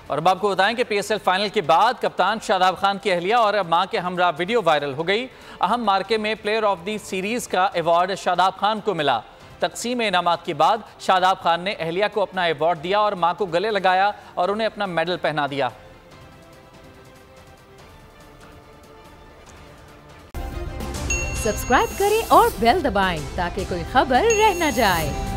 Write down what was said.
और अब आपको बताएं कि PSL फाइनल के बाद कप्तान शादाब खान की अहलिया और मां के हमरा वीडियो वायरल हो गई। अहम मार्के में प्लेयर ऑफ द सीरीज का अवार्ड शादाब खान को मिला। तकसीम इनामात के बाद शादाब खान ने अहलिया को अपना अवार्ड दिया और मां को गले लगाया और उन्हें अपना मेडल पहना दिया। सब्सक्राइब करें और बेल दबाएं ताकि कोई खबर रह न जाए।